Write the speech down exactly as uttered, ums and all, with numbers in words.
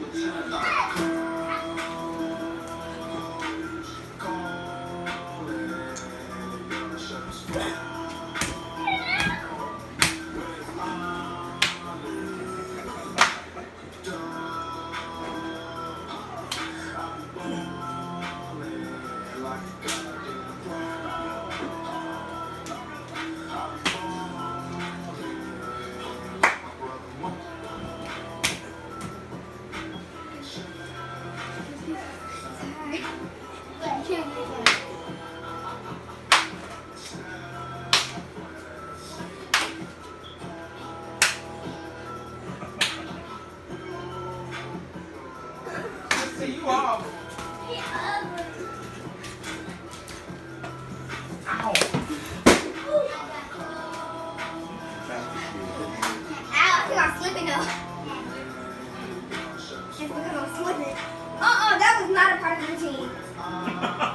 See you off. Ow. Ow, I think I'm slipping though. It's because I'm slipping. Uh-uh, that was not a part of the routine.